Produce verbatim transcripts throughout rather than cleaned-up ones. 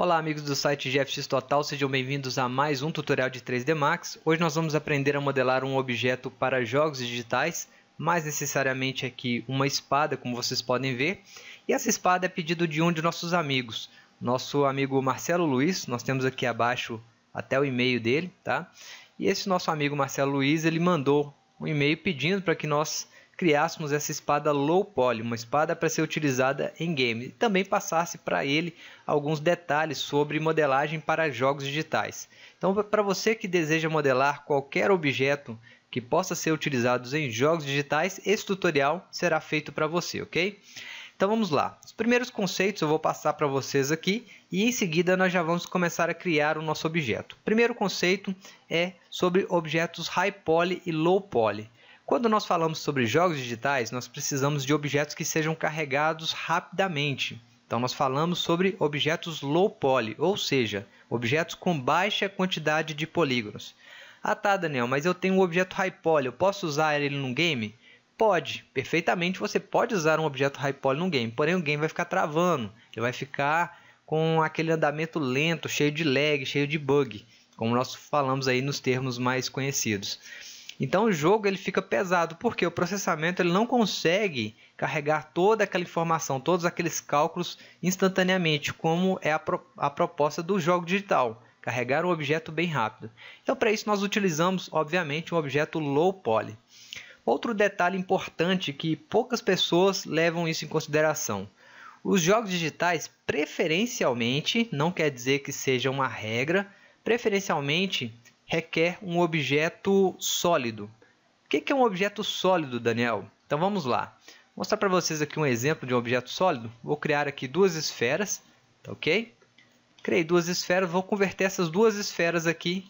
Olá amigos do site G F X Total, sejam bem-vindos a mais um tutorial de três D Max. Hoje nós vamos aprender a modelar um objeto para jogos digitais, mais necessariamente aqui uma espada, como vocês podem ver. E essa espada é pedido de um de nossos amigos, nosso amigo Marcelo Luiz. Nós temos aqui abaixo até o e-mail dele, tá? E esse nosso amigo Marcelo Luiz, ele mandou um e-mail pedindo para que nós criássemos essa espada low poly, uma espada para ser utilizada em game, e também passasse para ele alguns detalhes sobre modelagem para jogos digitais. Então, para você que deseja modelar qualquer objeto que possa ser utilizado em jogos digitais, esse tutorial será feito para você, ok? Então vamos lá. Os primeiros conceitos eu vou passar para vocês aqui e em seguida nós já vamos começar a criar o nosso objeto. O primeiro conceito é sobre objetos high poly e low poly. Quando nós falamos sobre jogos digitais, nós precisamos de objetos que sejam carregados rapidamente. Então, nós falamos sobre objetos low poly, ou seja, objetos com baixa quantidade de polígonos. Ah tá, Daniel, mas eu tenho um objeto high poly, eu posso usar ele num game? Pode, perfeitamente você pode usar um objeto high poly num game, porém o game vai ficar travando, ele vai ficar com aquele andamento lento, cheio de lag, cheio de bug, como nós falamos aí nos termos mais conhecidos. Então o jogo ele fica pesado, porque o processamento ele não consegue carregar toda aquela informação, todos aqueles cálculos instantaneamente, como é a, pro, a proposta do jogo digital, carregar um objeto bem rápido. Então para isso nós utilizamos, obviamente, um objeto low poly. Outro detalhe importante que poucas pessoas levam isso em consideração. Os jogos digitais, preferencialmente, não quer dizer que seja uma regra, preferencialmente requer um objeto sólido. O que é um objeto sólido, Daniel? Então vamos lá. Vou mostrar para vocês aqui um exemplo de um objeto sólido. Vou criar aqui duas esferas, tá ok? Criei duas esferas, vou converter essas duas esferas aqui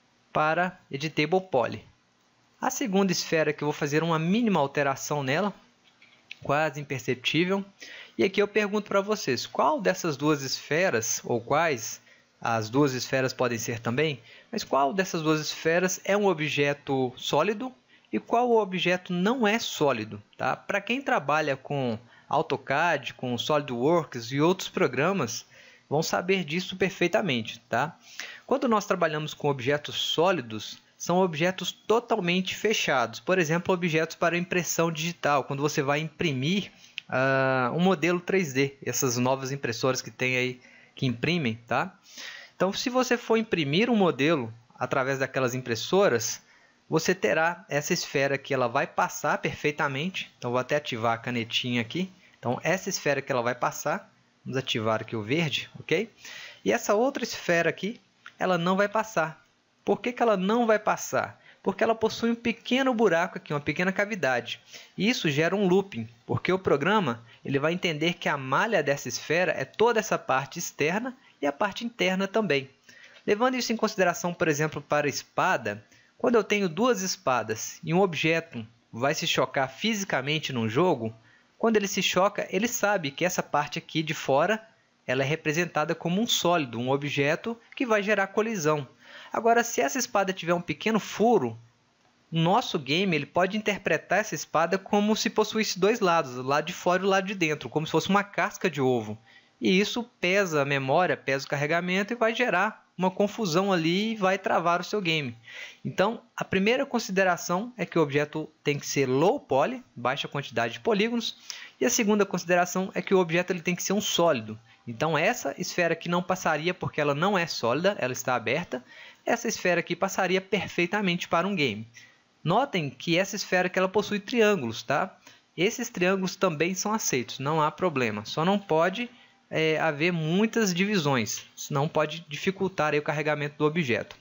para Editable Poly. A segunda esfera que eu vou fazer uma mínima alteração nela, quase imperceptível. E aqui eu pergunto para vocês, qual dessas duas esferas, ou quais, as duas esferas podem ser também, mas qual dessas duas esferas é um objeto sólido e qual objeto não é sólido, tá? Para quem trabalha com AutoCAD, com SolidWorks e outros programas, vão saber disso perfeitamente, tá? Quando nós trabalhamos com objetos sólidos, são objetos totalmente fechados. Por exemplo, objetos para impressão digital, quando você vai imprimir uh, um modelo três D, essas novas impressoras que tem aí, que imprimem, tá? Então, se você for imprimir um modelo através daquelas impressoras, você terá essa esfera que ela vai passar perfeitamente. Então, vou até ativar a canetinha aqui. Então, essa esfera que ela vai passar, vamos ativar aqui o verde, ok? E essa outra esfera aqui, ela não vai passar. Por que que ela não vai passar? Porque ela possui um pequeno buraco aqui, uma pequena cavidade. E isso gera um looping, porque o programa ele vai entender que a malha dessa esfera é toda essa parte externa e a parte interna também. Levando isso em consideração, por exemplo, para a espada, quando eu tenho duas espadas e um objeto vai se chocar fisicamente num jogo, quando ele se choca, ele sabe que essa parte aqui de fora ela é representada como um sólido, um objeto que vai gerar colisão. Agora, se essa espada tiver um pequeno furo, o nosso game ele pode interpretar essa espada como se possuísse dois lados, o lado de fora e o lado de dentro, como se fosse uma casca de ovo. E isso pesa a memória, pesa o carregamento e vai gerar uma confusão ali e vai travar o seu game. Então, a primeira consideração é que o objeto tem que ser low poly, baixa quantidade de polígonos. E a segunda consideração é que o objeto ele tem que ser um sólido. Então, essa esfera aqui não passaria porque ela não é sólida, ela está aberta. Essa esfera aqui passaria perfeitamente para um game. Notem que essa esfera aqui ela possui triângulos, tá? Esses triângulos também são aceitos, não há problema. Só não pode é, haver muitas divisões, senão pode dificultar aí o carregamento do objeto.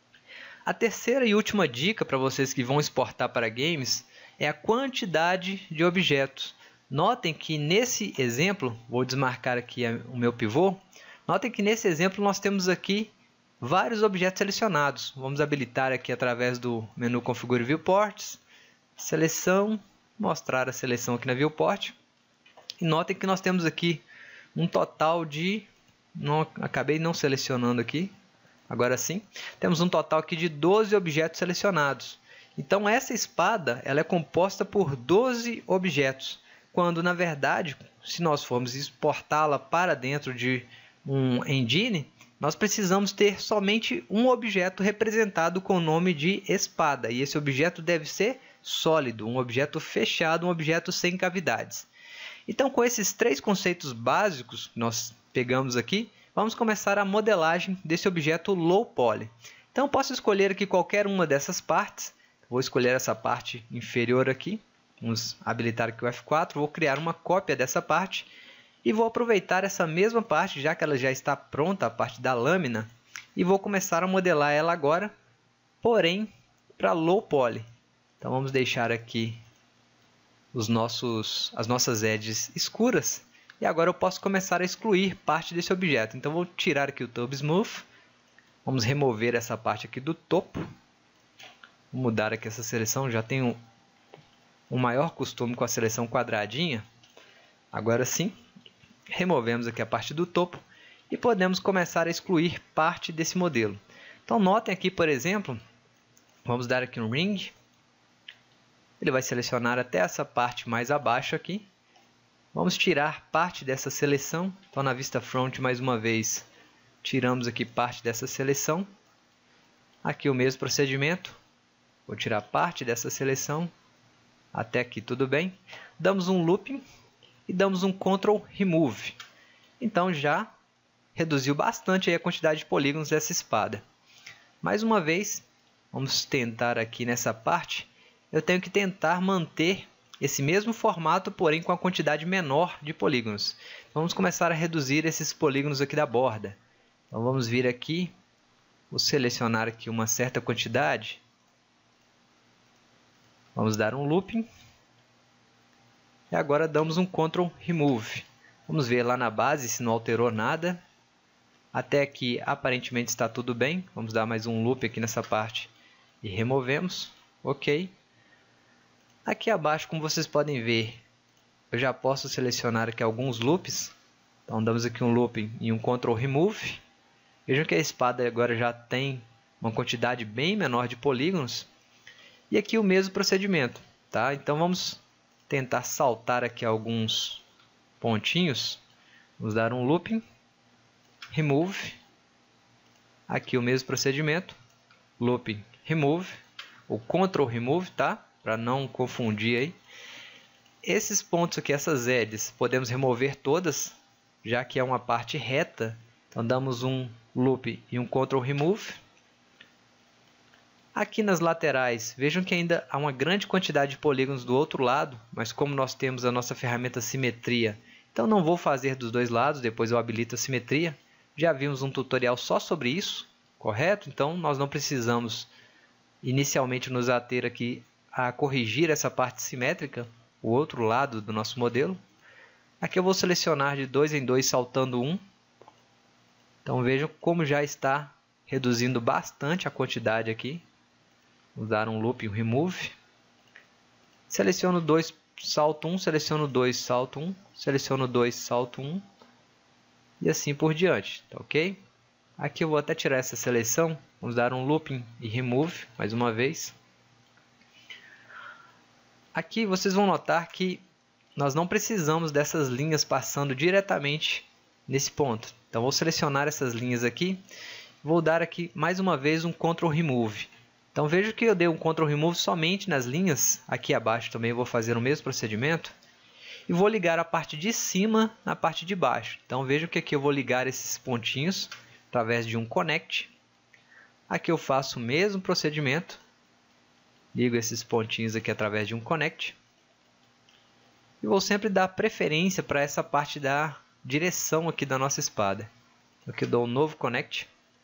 A terceira e última dica para vocês que vão exportar para games é a quantidade de objetos. Notem que nesse exemplo, vou desmarcar aqui o meu pivô, notem que nesse exemplo nós temos aqui vários objetos selecionados. Vamos habilitar aqui através do menu Configure Viewports, seleção, mostrar a seleção aqui na Viewport. E notem que nós temos aqui um total de, não, acabei não selecionando aqui, agora sim, temos um total aqui de doze objetos selecionados. Então essa espada ela é composta por doze objetos, quando na verdade, se nós formos exportá-la para dentro de um engine, nós precisamos ter somente um objeto representado com o nome de espada. E esse objeto deve ser sólido, um objeto fechado, um objeto sem cavidades. Então, com esses três conceitos básicos que nós pegamos aqui, vamos começar a modelagem desse objeto low poly. Então, eu posso escolher aqui qualquer uma dessas partes. Vou escolher essa parte inferior aqui. Vamos habilitar aqui o F quatro. Vou criar uma cópia dessa parte. E vou aproveitar essa mesma parte, já que ela já está pronta, a parte da lâmina. E vou começar a modelar ela agora, porém, para low poly. Então, vamos deixar aqui os nossos, as nossas edges escuras. E agora eu posso começar a excluir parte desse objeto. Então, vou tirar aqui o Tube Smooth. Vamos remover essa parte aqui do topo. Vou mudar aqui essa seleção. Já tenho um maior costume com a seleção quadradinha. Agora sim, removemos aqui a parte do topo. E podemos começar a excluir parte desse modelo. Então, notem aqui, por exemplo, vamos dar aqui um Ring. Ele vai selecionar até essa parte mais abaixo aqui. Vamos tirar parte dessa seleção. Então, na vista front, mais uma vez, tiramos aqui parte dessa seleção. Aqui o mesmo procedimento. Vou tirar parte dessa seleção. Até aqui tudo bem. Damos um Looping e damos um Ctrl Remove. Então, já reduziu bastante aí a quantidade de polígonos dessa espada. Mais uma vez, vamos tentar aqui nessa parte. Eu tenho que tentar manter esse mesmo formato, porém com a quantidade menor de polígonos. Vamos começar a reduzir esses polígonos aqui da borda. Então, vamos vir aqui, vou selecionar aqui uma certa quantidade. Vamos dar um Looping. E agora damos um Ctrl Remove. Vamos ver lá na base se não alterou nada. Até aqui aparentemente está tudo bem. Vamos dar mais um Loop aqui nessa parte e removemos. Ok. Aqui abaixo, como vocês podem ver, eu já posso selecionar aqui alguns loops. Então, damos aqui um looping e um Ctrl Remove. Vejam que a espada agora já tem uma quantidade bem menor de polígonos. E aqui o mesmo procedimento. Tá? Então, vamos tentar saltar aqui alguns pontinhos. Vamos dar um looping, Remove. Aqui o mesmo procedimento, Looping, Remove, ou Ctrl Remove, tá? Para não confundir aí. Esses pontos aqui, essas edges, podemos remover todas, já que é uma parte reta. Então, damos um Loop e um Ctrl Remove. Aqui nas laterais, vejam que ainda há uma grande quantidade de polígonos do outro lado, mas como nós temos a nossa ferramenta Simetria, então não vou fazer dos dois lados, depois eu habilito a Simetria. Já vimos um tutorial só sobre isso, correto? Então, nós não precisamos inicialmente nos ater aqui a corrigir essa parte simétrica, o outro lado do nosso modelo. Aqui eu vou selecionar de dois em dois, saltando um. Então, vejam como já está reduzindo bastante a quantidade aqui. Vou dar um Loop e um Remove. Seleciono dois, salto um, seleciono dois, salto um, seleciono dois, salto um. E assim por diante, tá ok? Aqui eu vou até tirar essa seleção. Vamos dar um Looping e Remove, mais uma vez. Aqui vocês vão notar que nós não precisamos dessas linhas passando diretamente nesse ponto. Então, vou selecionar essas linhas aqui. Vou dar aqui mais uma vez um Ctrl Remove. Então, vejo que eu dei um Ctrl Remove somente nas linhas. Aqui abaixo também eu vou fazer o mesmo procedimento. E vou ligar a parte de cima na parte de baixo. Então, vejam que aqui eu vou ligar esses pontinhos através de um Connect. Aqui eu faço o mesmo procedimento. Ligo esses pontinhos aqui através de um Connect. E vou sempre dar preferência para essa parte da direção aqui da nossa espada. Aqui eu dou um novo Connect.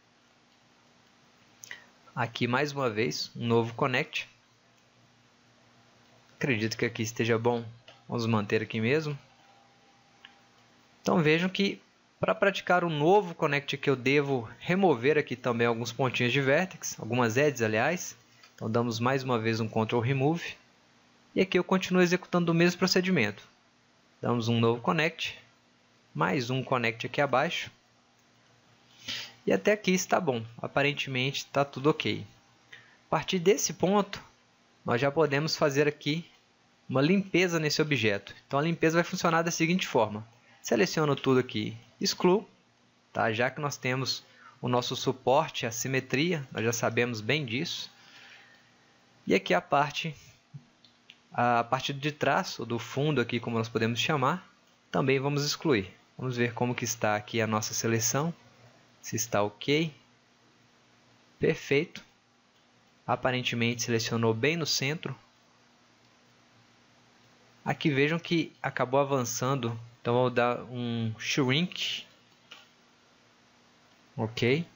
Aqui mais uma vez, um novo Connect. Acredito que aqui esteja bom. Vamos manter aqui mesmo. Então vejam que para praticar o novo Connect aqui eu devo remover aqui também alguns pontinhos de Vertex, algumas edges aliás. Então damos mais uma vez um Ctrl Remove. E aqui eu continuo executando o mesmo procedimento. Damos um novo Connect. Mais um Connect aqui abaixo. E até aqui está bom. Aparentemente está tudo ok. A partir desse ponto, nós já podemos fazer aqui uma limpeza nesse objeto. Então a limpeza vai funcionar da seguinte forma. Seleciono tudo aqui, excluo. tá? Já que nós temos o nosso suporte, a simetria, nós já sabemos bem disso. E aqui a parte, a parte de trás, ou do fundo aqui, como nós podemos chamar, também vamos excluir. Vamos ver como que está aqui a nossa seleção, se está ok. Perfeito. Aparentemente selecionou bem no centro. Aqui vejam que acabou avançando, então vou dar um shrink. Ok.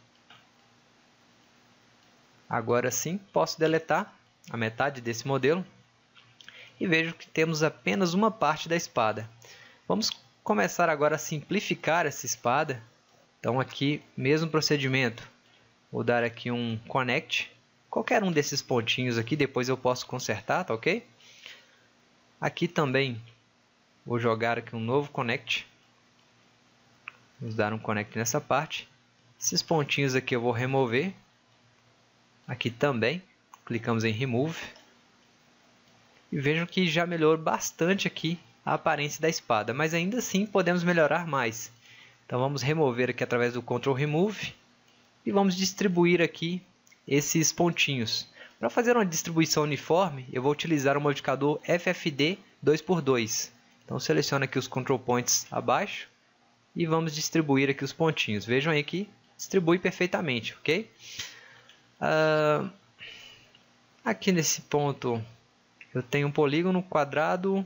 Agora sim posso deletar a metade desse modelo. E vejo que temos apenas uma parte da espada. Vamos começar agora a simplificar essa espada. Então aqui, mesmo procedimento. Vou dar aqui um connect. Qualquer um desses pontinhos aqui, depois eu posso consertar, tá ok? Aqui também vou jogar aqui um novo connect. Vamos dar um connect nessa parte. Esses pontinhos aqui eu vou remover. Aqui também, clicamos em remove. E vejam que já melhorou bastante aqui a aparência da espada, mas ainda assim podemos melhorar mais. Então vamos remover aqui através do control remove e vamos distribuir aqui esses pontinhos. Para fazer uma distribuição uniforme, eu vou utilizar o modificador F F D dois por dois. Então seleciono aqui os control points abaixo e vamos distribuir aqui os pontinhos. Vejam aí que distribui perfeitamente, ok? Uh, aqui nesse ponto eu tenho um polígono quadrado,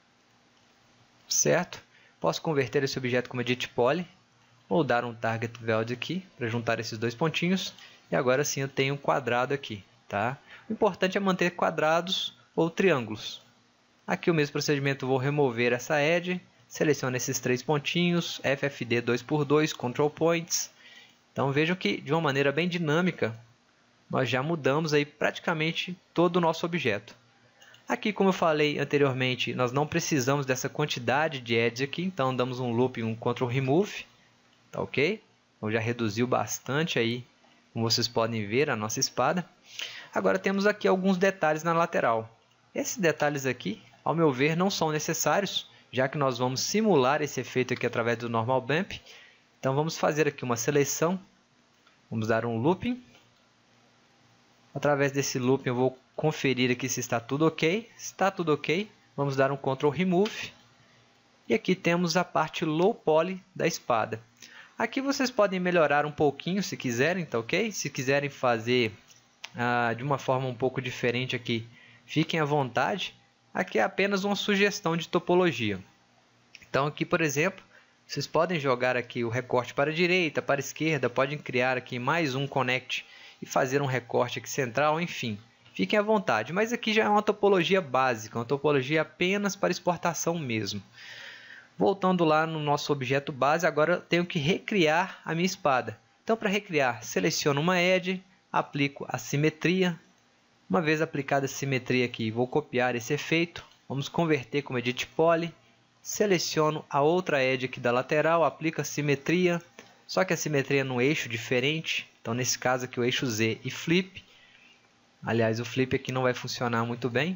certo? Posso converter esse objeto como edit poly ou dar um target value aqui para juntar esses dois pontinhos. E agora sim eu tenho um quadrado aqui, tá? O importante é manter quadrados ou triângulos. Aqui o mesmo procedimento, vou remover essa edge, seleciono esses três pontinhos, F F D dois por dois, control points. Então vejam que de uma maneira bem dinâmica, nós já mudamos aí praticamente todo o nosso objeto. Aqui, como eu falei anteriormente, nós não precisamos dessa quantidade de edges aqui, então damos um loop e um control remove, tá ok? Então já reduziu bastante aí, como vocês podem ver, a nossa espada. Agora temos aqui alguns detalhes na lateral. Esses detalhes aqui, ao meu ver, não são necessários, já que nós vamos simular esse efeito aqui através do normal bump. Então vamos fazer aqui uma seleção, vamos dar um looping. Através desse looping eu vou conferir aqui se está tudo ok. Se está tudo ok, vamos dar um control remove. E aqui temos a parte low poly da espada. Aqui vocês podem melhorar um pouquinho se quiserem, tá ok? Se quiserem fazer ah, de uma forma um pouco diferente aqui, fiquem à vontade. Aqui é apenas uma sugestão de topologia. Então aqui, por exemplo, vocês podem jogar aqui o recorte para a direita, para a esquerda, podem criar aqui mais um connect e fazer um recorte aqui central, enfim. Fiquem à vontade, mas aqui já é uma topologia básica, uma topologia apenas para exportação mesmo. Voltando lá no nosso objeto base, agora eu tenho que recriar a minha espada. Então, para recriar, seleciono uma edge, aplico a simetria. Uma vez aplicada a simetria aqui, vou copiar esse efeito. Vamos converter como edit poly. Seleciono a outra edge aqui da lateral, aplico a simetria. Só que a simetria no eixo diferente. Então, nesse caso aqui, o eixo Z e flip. Aliás, o flip aqui não vai funcionar muito bem.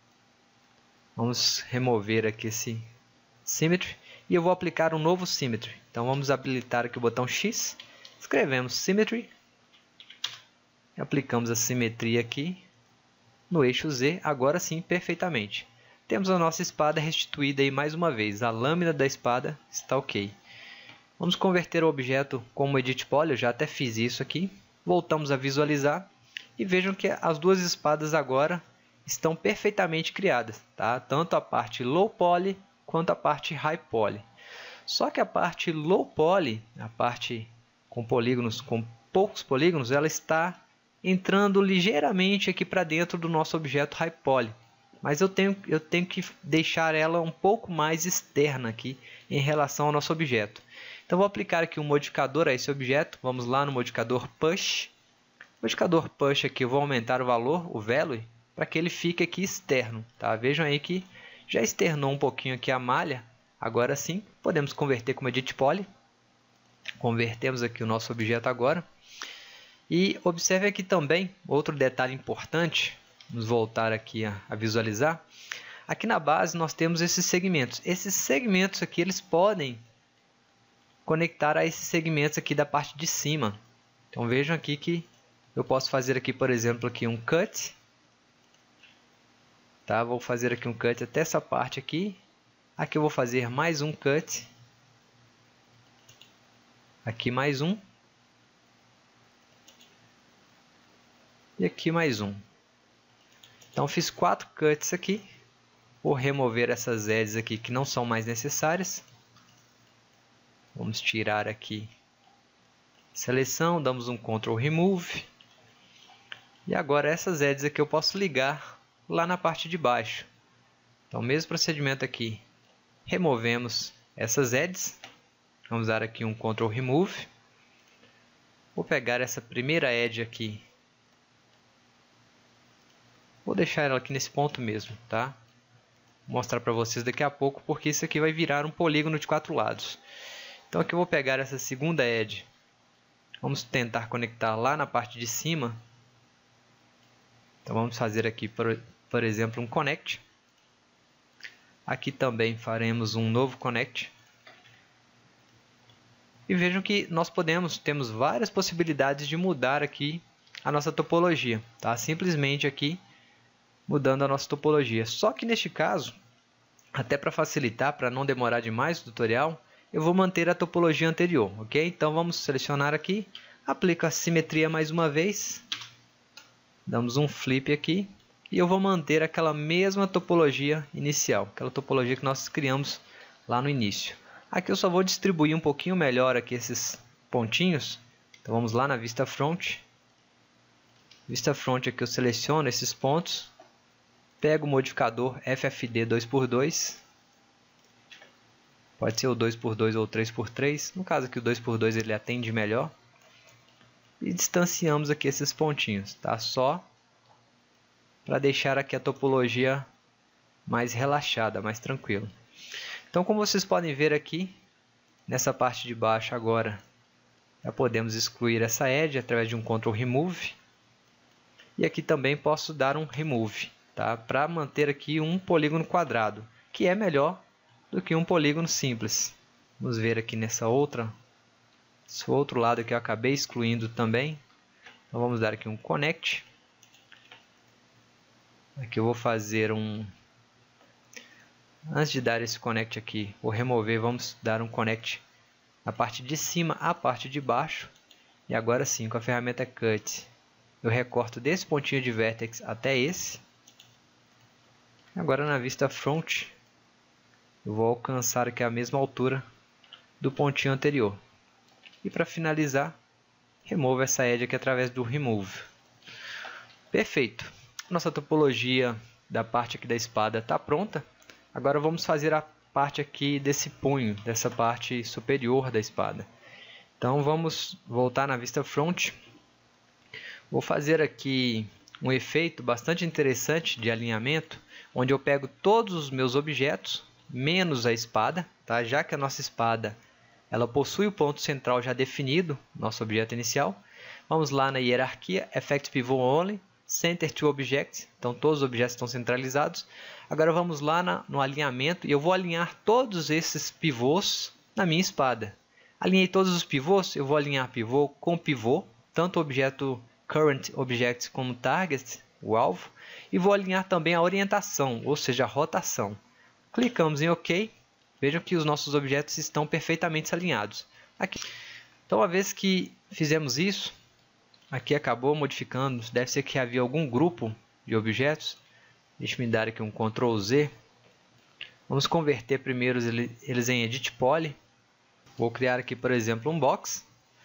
Vamos remover aqui esse symmetry. E eu vou aplicar um novo symmetry. Então, vamos habilitar aqui o botão X. Escrevemos symmetry. E aplicamos a simetria aqui no eixo Z. Agora sim, perfeitamente. Temos a nossa espada restituída aí mais uma vez. A lâmina da espada está ok. Vamos converter o objeto como edit poly. Eu já até fiz isso aqui. Voltamos a visualizar. E vejam que as duas espadas agora estão perfeitamente criadas, tá? Tanto a parte low poly quanto a parte high poly. Só que a parte low poly, a parte com polígonos, com poucos polígonos, ela está entrando ligeiramente aqui para dentro do nosso objeto high poly. Mas eu tenho, eu tenho que deixar ela um pouco mais externa aqui em relação ao nosso objeto. Então vou aplicar aqui um modificador a esse objeto. Vamos lá no modificador push. Modificador push aqui, eu vou aumentar o valor, o value, para que ele fique aqui externo. Tá? Vejam aí que já externou um pouquinho aqui a malha. Agora sim, podemos converter como edit poly. Convertemos aqui o nosso objeto agora. E observe aqui também, outro detalhe importante, vamos voltar aqui a, a visualizar. Aqui na base nós temos esses segmentos. Esses segmentos aqui, eles podem conectar a esses segmentos aqui da parte de cima. Então vejam aqui que eu posso fazer aqui, por exemplo, aqui um cut. Tá? Vou fazer aqui um cut até essa parte aqui. Aqui eu vou fazer mais um cut. Aqui mais um. E aqui mais um. Então fiz quatro cuts aqui. Vou remover essas edges aqui que não são mais necessárias. Vamos tirar aqui seleção, damos um control remove. E agora essas edges aqui eu posso ligar lá na parte de baixo. Então mesmo procedimento aqui. Removemos essas edges. Vamos dar aqui um control remove. Vou pegar essa primeira edge aqui. Vou deixar ela aqui nesse ponto mesmo, tá? Vou mostrar para vocês daqui a pouco, porque isso aqui vai virar um polígono de quatro lados. Então aqui eu vou pegar essa segunda edge. Vamos tentar conectar lá na parte de cima. Então vamos fazer aqui, por, por exemplo, um connect. Aqui também faremos um novo connect. E vejam que nós podemos, temos várias possibilidades de mudar aqui a nossa topologia, tá? Simplesmente aqui mudando a nossa topologia. Só que neste caso, até para facilitar, para não demorar demais o tutorial, eu vou manter a topologia anterior, ok? Então vamos selecionar aqui, aplico a simetria mais uma vez, damos um flip aqui e eu vou manter aquela mesma topologia inicial, aquela topologia que nós criamos lá no início. Aqui eu só vou distribuir um pouquinho melhor aqui esses pontinhos. Então vamos lá na vista front. Vista front aqui eu seleciono esses pontos. Pego o modificador F F D dois por dois. Pode ser o dois por dois ou o três por três. No caso aqui o dois por dois ele atende melhor. E distanciamos aqui esses pontinhos, tá? Só para deixar aqui a topologia mais relaxada, mais tranquila. Então, como vocês podem ver aqui, nessa parte de baixo agora, já podemos excluir essa edge através de um control remove. E aqui também posso dar um remove, tá? Para manter aqui um polígono quadrado, que é melhor do que um polígono simples. Vamos ver aqui nessa outra, esse outro lado que eu acabei excluindo também. Então vamos dar aqui um connect. Aqui eu vou fazer um... Antes de dar esse connect aqui, vou remover, vamos dar um connect na parte de cima à parte de baixo. E agora sim, com a ferramenta Cut, eu recorto desse pontinho de vertex até esse. Agora na vista front, eu vou alcançar aqui a mesma altura do pontinho anterior. E para finalizar, removo essa edge aqui através do remove. Perfeito. Nossa topologia da parte aqui da espada está pronta. Agora vamos fazer a parte aqui desse punho, dessa parte superior da espada. Então vamos voltar na vista front. Vou fazer aqui um efeito bastante interessante de alinhamento, onde eu pego todos os meus objetos, menos a espada, tá? Já que a nossa espada ela possui o ponto central já definido, nosso objeto inicial. Vamos lá na hierarquia, Effect Pivot Only, Center to Object, então todos os objetos estão centralizados. Agora vamos lá na, no alinhamento e eu vou alinhar todos esses pivôs na minha espada. Alinhei todos os pivôs, eu vou alinhar pivô com pivô, tanto o objeto Current Object como Target, o alvo, e vou alinhar também a orientação, ou seja, a rotação. Clicamos em OK, vejam que os nossos objetos estão perfeitamente alinhados. Aqui. Então, uma vez que fizemos isso, aqui acabou modificando, deve ser que havia algum grupo de objetos. Deixa eu dar aqui um control Z. Vamos converter primeiro eles em Edit Poly. Vou criar aqui, por exemplo, um box.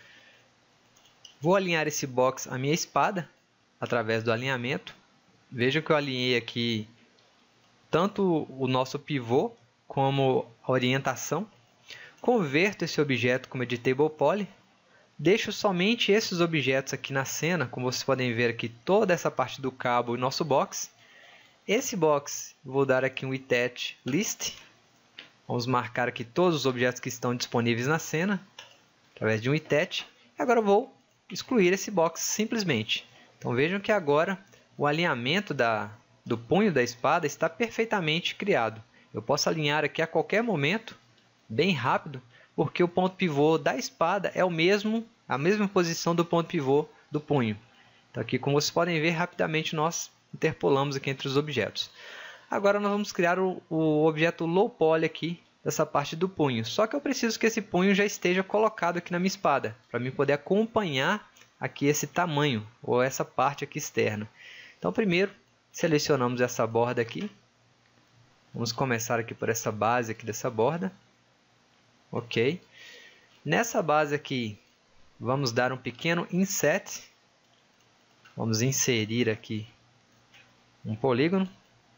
Vou alinhar esse box à minha espada, através do alinhamento. Veja que eu alinhei aqui tanto o nosso pivô, como a orientação. Converto esse objeto como Editable Poly. Deixo somente esses objetos aqui na cena, como vocês podem ver aqui, toda essa parte do cabo e nosso box. Esse box, vou dar aqui um Attach List. Vamos marcar aqui todos os objetos que estão disponíveis na cena, através de um Attach. E agora eu vou excluir esse box simplesmente. Então vejam que agora o alinhamento da, do punho da espada está perfeitamente criado. Eu posso alinhar aqui a qualquer momento, bem rápido, porque o ponto pivô da espada é o mesmo, a mesma posição do ponto pivô do punho. Então aqui, como vocês podem ver, rapidamente nós interpolamos aqui entre os objetos. Agora nós vamos criar o, o objeto low poly aqui, dessa parte do punho. Só que eu preciso que esse punho já esteja colocado aqui na minha espada, para mim poder acompanhar aqui esse tamanho, ou essa parte aqui externa. Então primeiro, selecionamos essa borda aqui. Vamos começar aqui por essa base aqui dessa borda. Ok. Nessa base aqui, vamos dar um pequeno inset. Vamos inserir aqui um polígono.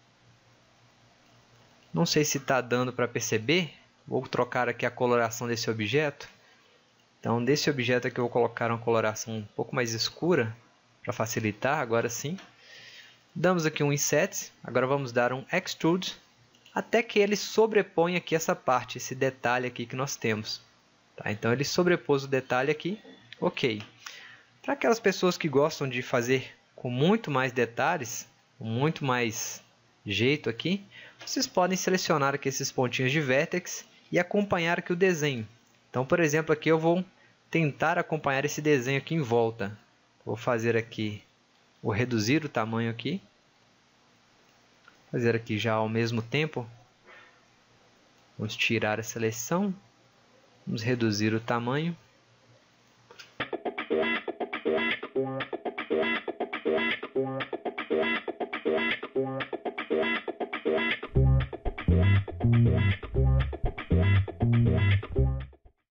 Não sei se está dando para perceber. Vou trocar aqui a coloração desse objeto. Então, desse objeto aqui eu vou colocar uma coloração um pouco mais escura, para facilitar, agora sim. Damos aqui um inset. Agora vamos dar um extrude, até que ele sobreponha aqui essa parte, esse detalhe aqui que nós temos. Tá? Então, ele sobrepôs o detalhe aqui. Ok. Para aquelas pessoas que gostam de fazer com muito mais detalhes, com muito mais jeito aqui, vocês podem selecionar aqui esses pontinhos de vértex e acompanhar aqui o desenho. Então, por exemplo, aqui eu vou tentar acompanhar esse desenho aqui em volta. Vou fazer aqui, vou reduzir o tamanho aqui. Fazer aqui já ao mesmo tempo. Vamos tirar a seleção. Vamos reduzir o tamanho.